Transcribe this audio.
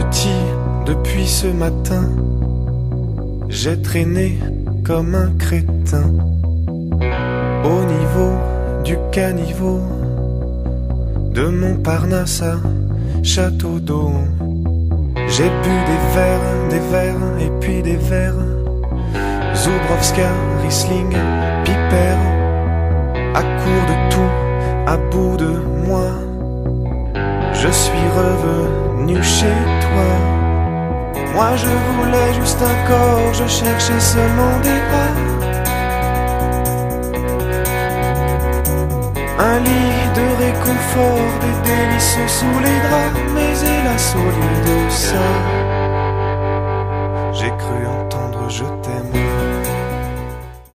Petit, depuis ce matin, j'ai traîné comme un crétin au niveau du caniveau de Montparnasse à Château d'Eau. J'ai bu des verres et puis des verres, Zubrowska, Riesling, Piper, à court de tout, à bout de moi, je suis revenu chez toi. Moi je voulais juste un corps, je cherchais seulement des bras, un lit de réconfort, des délices sous les draps, mais hélas au lieu de ça,